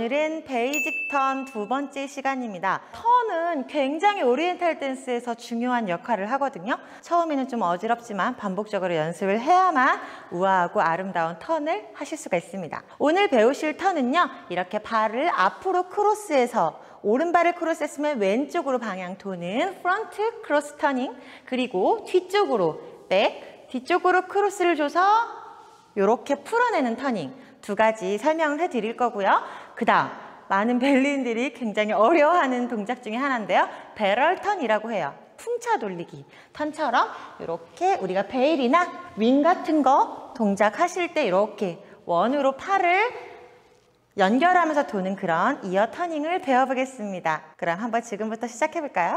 오늘은 베이직 턴 두 번째 시간입니다. 턴은 굉장히 오리엔탈 댄스에서 중요한 역할을 하거든요. 처음에는 좀 어지럽지만 반복적으로 연습을 해야만 우아하고 아름다운 턴을 하실 수가 있습니다. 오늘 배우실 턴은요, 이렇게 발을 앞으로 크로스해서 오른발을 크로스했으면 왼쪽으로 방향 도는 프론트 크로스 터닝, 그리고 뒤쪽으로 백, 뒤쪽으로 크로스를 줘서 이렇게 풀어내는 터닝, 두 가지 설명을 해드릴 거고요. 그 다음 많은 벨리인들이 굉장히 어려워하는 동작 중에 하나인데요. 배럴 턴이라고 해요. 풍차 돌리기 턴처럼 이렇게 우리가 베일이나 윙 같은 거 동작하실 때 이렇게 원으로 팔을 연결하면서 도는 그런 이어 터닝을 배워보겠습니다. 그럼 한번 지금부터 시작해볼까요?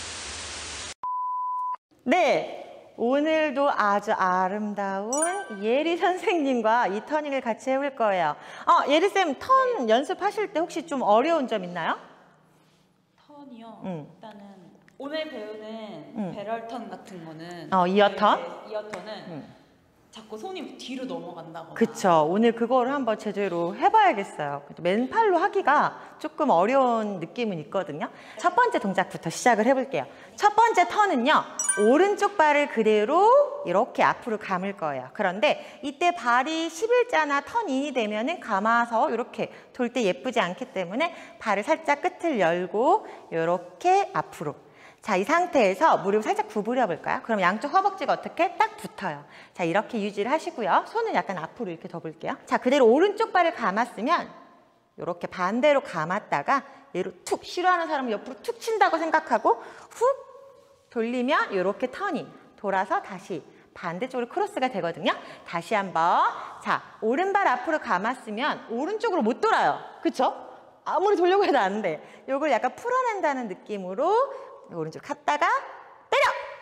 네! 오늘도 아주 아름다운 예리 선생님과 이 터닝을 같이 해볼 거예요. 예리쌤, 턴 연습하실 때 혹시 좀 어려운 점 있나요? 턴이요? 일단은 오늘 배우는 배럴 턴 같은 거는 이어 턴? 이어 턴은 자꾸 손이 뒤로 넘어간다거나. 그쵸. 오늘 그거를 한번 제대로 해봐야겠어요. 맨팔로 하기가 조금 어려운 느낌은 있거든요. 첫 번째 동작부터 시작을 해볼게요. 첫 번째 턴은요, 오른쪽 발을 그대로 이렇게 앞으로 감을 거예요. 그런데 이때 발이 11자나 턴인이 되면은 감아서 이렇게 돌 때 예쁘지 않기 때문에 발을 살짝 끝을 열고 이렇게 앞으로. 자, 이 상태에서 무릎을 살짝 구부려 볼까요? 그럼 양쪽 허벅지가 어떻게 딱 붙어요. 자, 이렇게 유지를 하시고요. 손은 약간 앞으로 이렇게 더 볼게요. 자, 그대로 오른쪽 발을 감았으면 이렇게 반대로 감았다가 얘로 툭, 싫어하는 사람은 옆으로 툭 친다고 생각하고 훅 돌리면 이렇게 터닝, 돌아서 다시 반대쪽으로 크로스가 되거든요. 다시 한번. 자, 오른발 앞으로 감았으면 오른쪽으로 못 돌아요. 그쵸? 아무리 돌려고 해도 안 돼. 이걸 약간 풀어낸다는 느낌으로 오른쪽 갔다가 때려!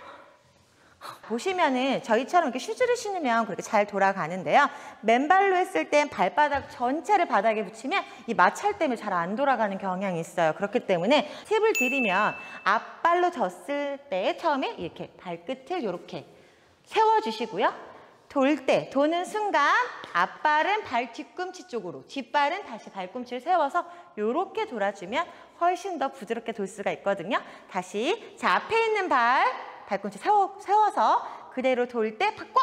보시면은 저희처럼 이렇게 슈즈를 신으면 그렇게 잘 돌아가는데요. 맨발로 했을 땐 발바닥 전체를 바닥에 붙이면 이 마찰 때문에 잘 안 돌아가는 경향이 있어요. 그렇기 때문에 팁을 드리면 앞발로 졌을 때 처음에 이렇게 발끝을 이렇게 세워주시고요. 돌 때, 도는 순간 앞발은 발 뒤꿈치 쪽으로, 뒷발은 다시 발꿈치를 세워서 이렇게 돌아주면 훨씬 더 부드럽게 돌 수가 있거든요. 다시, 자, 앞에 있는 발꿈치 세워서 그대로 돌 때 팍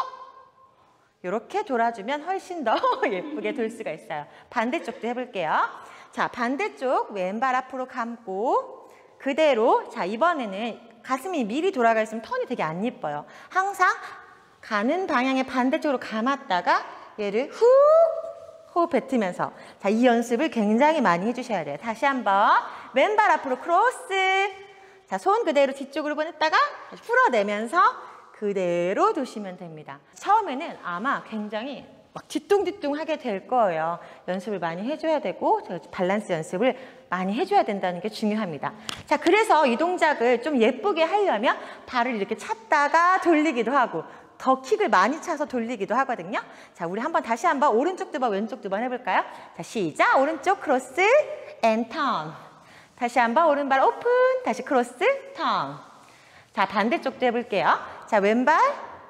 이렇게 돌아주면 훨씬 더 예쁘게 돌 수가 있어요. 반대쪽도 해볼게요. 자, 반대쪽 왼발 앞으로 감고 그대로, 자, 이번에는 가슴이 미리 돌아가 있으면 턴이 되게 안 예뻐요. 항상 가는 방향의 반대쪽으로 감았다가 얘를 훅 호흡 뱉으면서, 자, 이 연습을 굉장히 많이 해주셔야 돼요. 다시 한번 왼발 앞으로 크로스, 자, 손 그대로 뒤쪽으로 보냈다가 다시 풀어내면서 그대로 두시면 됩니다. 처음에는 아마 굉장히 막 뒤뚱뒤뚱 하게 될 거예요. 연습을 많이 해줘야 되고 밸런스 연습을 많이 해줘야 된다는 게 중요합니다. 자, 그래서 이 동작을 좀 예쁘게 하려면 발을 이렇게 찼다가 돌리기도 하고 더 킥을 많이 차서 돌리기도 하거든요. 자, 우리 다시 한번 오른쪽 두 번, 왼쪽 두 번 해볼까요? 자, 시작! 오른쪽 크로스 앤 턴. 다시 한번 오른발 오픈, 다시 크로스 턴. 자, 반대쪽도 해볼게요. 자, 왼발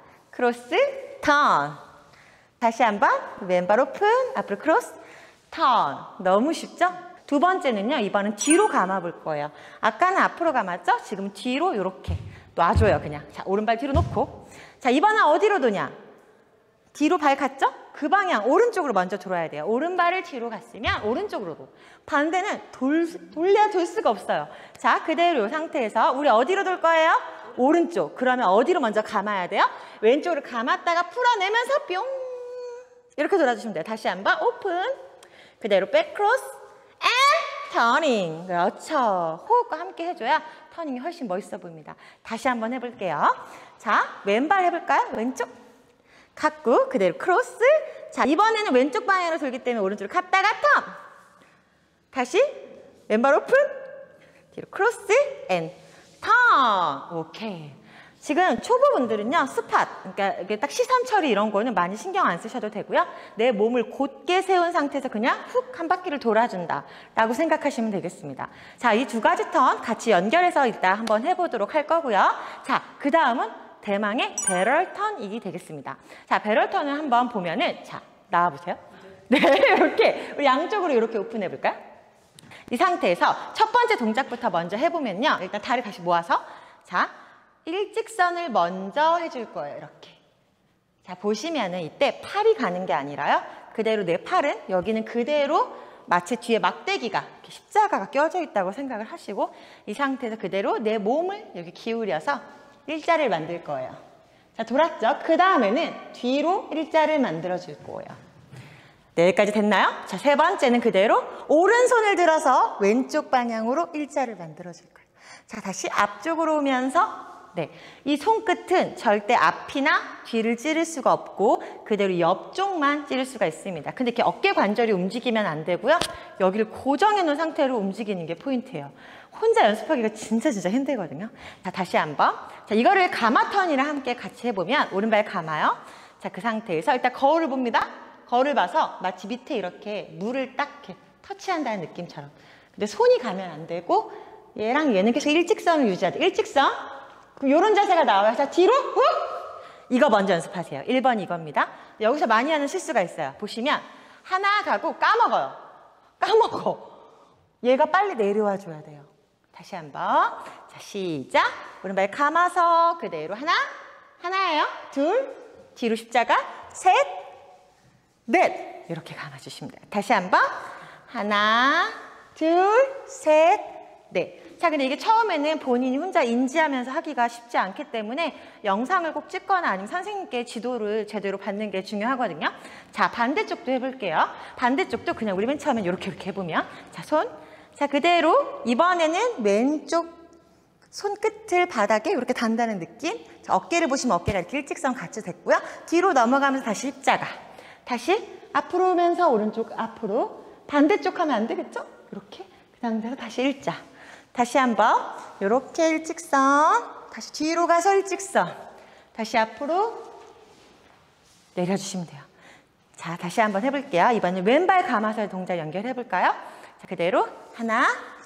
크로스 턴. 다시 한번 왼발 오픈, 앞으로 크로스 턴. 너무 쉽죠? 두 번째는요, 이번엔 뒤로 감아볼 거예요. 아까는 앞으로 감았죠? 지금 뒤로 이렇게 놔줘요, 그냥. 자, 오른발 뒤로 놓고. 자, 이번엔 어디로 도냐? 뒤로 발 갔죠? 그 방향, 오른쪽으로 먼저 돌아야 돼요. 오른발을 뒤로 갔으면 오른쪽으로 도. 반대는 돌려야 돌 수가 없어요. 자, 그대로 이 상태에서 우리 어디로 돌 거예요? 오른쪽. 그러면 어디로 먼저 감아야 돼요? 왼쪽으로 감았다가 풀어내면서 뿅! 이렇게 돌아주시면 돼요. 다시 한번 오픈. 그대로 백 크로스 앤 터닝. 그렇죠. 호흡과 함께 해줘야 터닝이 훨씬 멋있어 보입니다. 다시 한번 해볼게요. 자, 왼발 해볼까요? 왼쪽. 갖고 그대로 크로스. 자, 이번에는 왼쪽 방향으로 돌기 때문에 오른쪽으로 갔다가 턴. 다시 왼발 오픈. 뒤로 크로스 앤 턴. 오케이. 지금 초보분들은요, 스팟, 그러니까 이게 딱 시선 처리 이런 거는 많이 신경 안 쓰셔도 되고요. 내 몸을 곧게 세운 상태에서 그냥 훅 한 바퀴를 돌아준다 라고 생각하시면 되겠습니다. 자, 이 두 가지 턴 같이 연결해서 이따 한번 해보도록 할 거고요. 자, 그 다음은 대망의 배럴 턴이 되겠습니다. 자, 배럴 턴을 한번 보면은, 자, 나와보세요. 네, 이렇게 양쪽으로 이렇게 오픈해 볼까요? 이 상태에서 첫 번째 동작부터 먼저 해보면요. 일단 다리 다시 모아서 자, 일직선을 먼저 해줄 거예요. 이렇게. 자, 보시면은 이때 팔이 가는 게 아니라요. 그대로 내 팔은 여기는 그대로 마치 뒤에 막대기가 이렇게 십자가가 껴져 있다고 생각을 하시고 이 상태에서 그대로 내 몸을 여기 기울여서 일자를 만들 거예요. 자, 돌았죠? 그 다음에는 뒤로 일자를 만들어 줄 거예요. 네, 여기까지 됐나요? 자, 세 번째는 그대로 오른손을 들어서 왼쪽 방향으로 일자를 만들어 줄 거예요. 자, 다시 앞쪽으로 오면서 네, 이 손끝은 절대 앞이나 뒤를 찌를 수가 없고 그대로 옆쪽만 찌를 수가 있습니다. 근데 이렇게 어깨 관절이 움직이면 안 되고요. 여기를 고정해 놓은 상태로 움직이는 게 포인트예요. 혼자 연습하기가 진짜 힘들거든요. 자, 다시 한번. 자, 이거를 가마 턴이랑 함께 같이 해보면 오른발 감아요. 자, 그 상태에서 일단 거울을 봅니다. 거울을 봐서 마치 밑에 이렇게 물을 딱 이렇게 터치한다는 느낌처럼. 근데 손이 가면 안 되고 얘랑 얘는 계속 일직선을 유지해야 돼. 일직선. 그럼 이런 자세가 나와요. 자, 뒤로 훅! 이거 먼저 연습하세요. 1번 이겁니다. 여기서 많이 하는 실수가 있어요. 보시면 하나 가고 까먹어요. 까먹어. 얘가 빨리 내려와 줘야 돼요. 다시 한번. 자, 시작. 오른발 감아서 그대로 하나예요. 둘, 뒤로 십자가, 셋, 넷. 이렇게 감아주시면 돼요. 다시 한번. 하나, 둘, 셋, 넷. 자, 근데 이게 처음에는 본인이 혼자 인지하면서 하기가 쉽지 않기 때문에 영상을 꼭 찍거나 아니면 선생님께 지도를 제대로 받는 게 중요하거든요. 자, 반대쪽도 해볼게요. 반대쪽도 그냥 우리 맨 처음엔 이렇게 해보면 자, 손. 자, 그대로 이번에는 왼쪽 손끝을 바닥에 이렇게 단다는 느낌. 자, 어깨를 보시면 어깨가 이렇게 일직선 같이 됐고요. 뒤로 넘어가면서 다시 십자가. 다시 앞으로 오면서 오른쪽 앞으로. 반대쪽 하면 안 되겠죠? 이렇게. 그 상태에서 다시 일자. 다시 한번 이렇게 일직선, 다시 뒤로 가서 일직선, 다시 앞으로 내려주시면 돼요. 자, 다시 한번 해볼게요. 이번엔 왼발 감아서의 동작 연결해 볼까요? 자, 그대로 하나,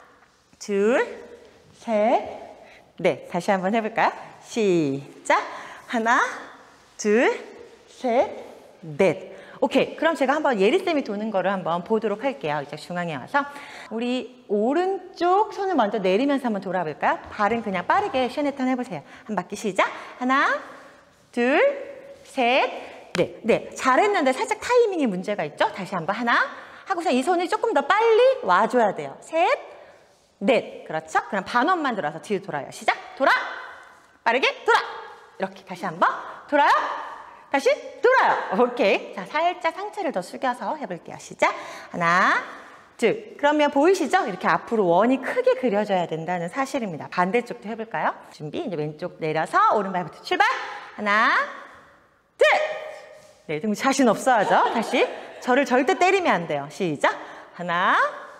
둘, 셋, 넷. 다시 한번 해볼까요? 시작. 하나, 둘, 셋, 넷. 오케이. 그럼 제가 한번 예리쌤이 도는 거를 한번 보도록 할게요. 이제 중앙에 와서. 우리 오른쪽 손을 먼저 내리면서 한번 돌아볼까요? 발은 그냥 빠르게 쉐네턴 해보세요. 한 바퀴 시작. 하나, 둘, 셋, 넷. 네. 잘했는데 살짝 타이밍에 문제가 있죠? 다시 한번 하나. 하고서 이 손이 조금 더 빨리 와줘야 돼요. 셋, 넷. 그렇죠? 그럼 반원만 돌아서 뒤로 돌아요. 시작. 돌아. 빠르게 돌아. 이렇게 다시 한번. 돌아요. 다시 돌아요. 오케이. 자, 살짝 상체를 더 숙여서 해볼게요. 시작. 하나, 둘. 그러면 보이시죠? 이렇게 앞으로 원이 크게 그려져야 된다는 사실입니다. 반대쪽도 해볼까요? 준비. 이제 왼쪽 내려서 오른발부터 출발. 하나, 둘. 네, 좀 자신 없어야죠. 다시. 저를 절대 때리면 안 돼요. 시작. 하나,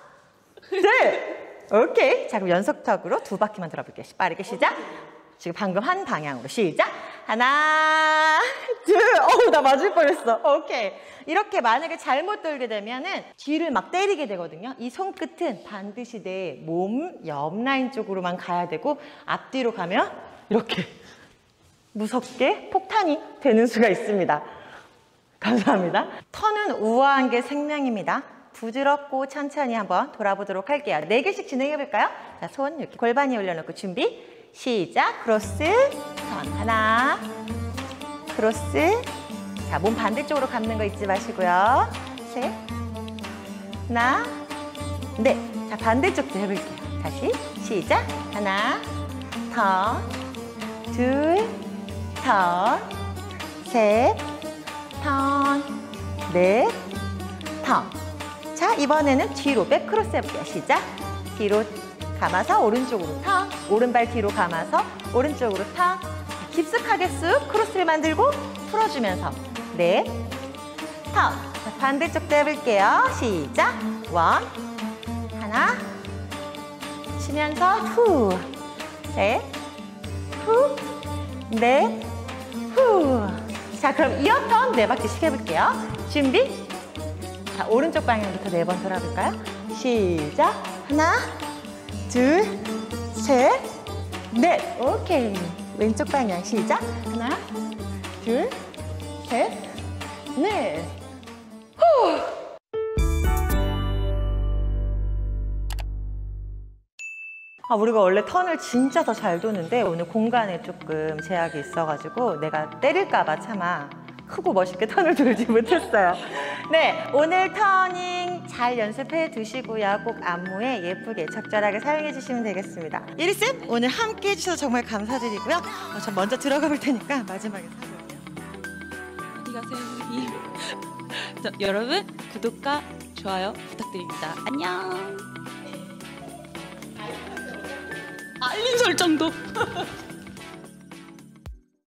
둘. 오케이. 자, 그럼 연속턱으로 두 바퀴만 돌아볼게요. 빠르게 시작. 지금 방금 한 방향으로 시작. 하나, 둘. 어우, 나 맞을 뻔했어. 오케이. 이렇게 만약에 잘못 돌게 되면은 뒤를 막 때리게 되거든요. 이 손끝은 반드시 내 몸 옆 라인 쪽으로만 가야 되고 앞뒤로 가면 이렇게 무섭게 폭탄이 되는 수가 있습니다. 감사합니다. 턴은 우아한 게 생명입니다. 부드럽고 천천히 한번 돌아보도록 할게요. 4개씩 진행해볼까요? 자, 손 이렇게 골반이 올려놓고 준비. 시작. 크로스, 턴. 하나, 크로스. 자, 몸 반대쪽으로 감는 거 잊지 마시고요. 셋, 하나, 넷. 자, 반대쪽도 해볼게요. 다시 시작. 하나, 턴, 둘, 턴, 셋, 턴, 넷, 턴. 자, 이번에는 뒤로 백크로스 해볼게요. 시작. 뒤로 감아서 오른쪽으로 턴. 오른발 뒤로 감아서 오른쪽으로 턴. 깊숙하게 쑥 크로스를 만들고 풀어주면서 넷, 턴. 자, 반대쪽도 해볼게요. 시작. 원, 하나, 쉬면서 후, 셋, 후, 넷, 후. 자, 그럼 이어턴 4바퀴씩 해볼게요. 준비. 자, 오른쪽 방향부터 4번 돌아볼까요? 시작. 하나, 둘, 셋, 넷. 오케이. 왼쪽 방향 시작. 하나, 둘, 셋, 넷. 후. 우리가 원래 턴을 진짜 더 잘 도는데 오늘 공간에 조금 제약이 있어가지고 내가 때릴까봐 차마 크고 멋있게 턴을 돌지 못했어요. 네, 오늘 터닝 잘 연습해 두시고요. 꼭 안무에 예쁘게 적절하게 사용해 주시면 되겠습니다. 이리쌤, 오늘 함께 해주셔서 정말 감사드리고요. 전 먼저 들어가 볼 테니까 마지막에 사볼게요. 어디 가세요, 선생님? 자, 여러분 구독과 좋아요 부탁드립니다. 안녕. 알림 설정도.